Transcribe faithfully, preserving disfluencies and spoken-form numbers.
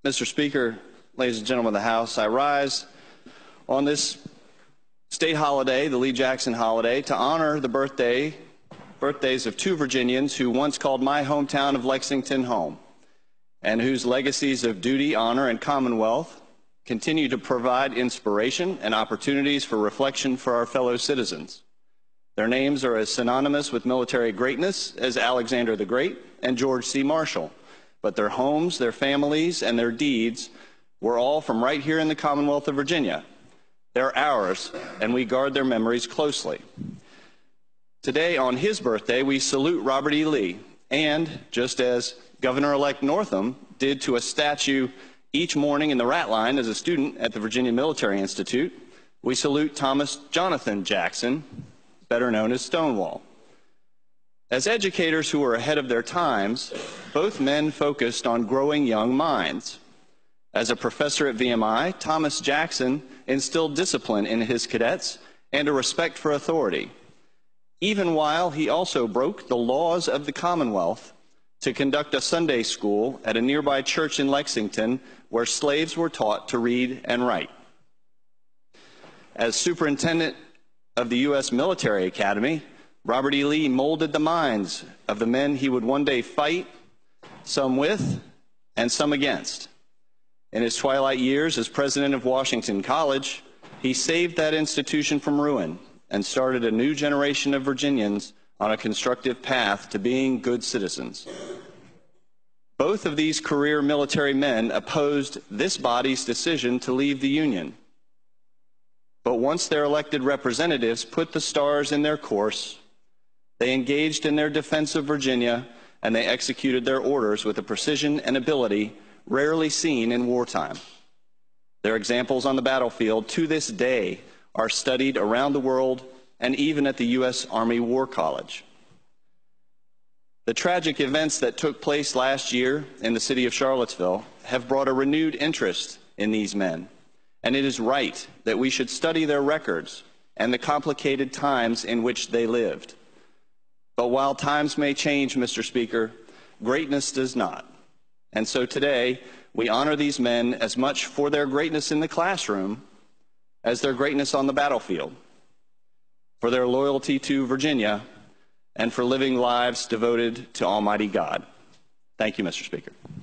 Mister Speaker, ladies and gentlemen of the House, I rise on this state holiday, the Lee Jackson holiday, to honor the birthday, birthdays of two Virginians who once called my hometown of Lexington home, and whose legacies of duty, honor, and commonwealth continue to provide inspiration and opportunities for reflection for our fellow citizens. Their names are as synonymous with military greatness as Alexander the Great and George C. Marshall, but their homes, their families, and their deeds were all from right here in the Commonwealth of Virginia. They're ours, and we guard their memories closely. Today, on his birthday, we salute Robert E. Lee, and just as Governor-elect Northam did to a statue each morning in the Rat Line as a student at the Virginia Military Institute, we salute Thomas Jonathan Jackson, better known as Stonewall. As educators who were ahead of their times, both men focused on growing young minds. As a professor at V M I, Thomas Jackson instilled discipline in his cadets and a respect for authority, even while he also broke the laws of the Commonwealth to conduct a Sunday school at a nearby church in Lexington where slaves were taught to read and write. As superintendent of the U S Military Academy, Robert E. Lee molded the minds of the men he would one day fight, some with and some against. In his twilight years as president of Washington College, he saved that institution from ruin and started a new generation of Virginians on a constructive path to being good citizens. Both of these career military men opposed this body's decision to leave the Union. But once their elected representatives put the stars in their course, they engaged in their defense of Virginia, and they executed their orders with a precision and ability rarely seen in wartime. Their examples on the battlefield to this day are studied around the world and even at the U S Army War College. The tragic events that took place last year in the city of Charlottesville have brought a renewed interest in these men, and it is right that we should study their records and the complicated times in which they lived. But while times may change, Mister Speaker, greatness does not. And so today, we honor these men as much for their greatness in the classroom as their greatness on the battlefield, for their loyalty to Virginia, and for living lives devoted to Almighty God. Thank you, Mister Speaker.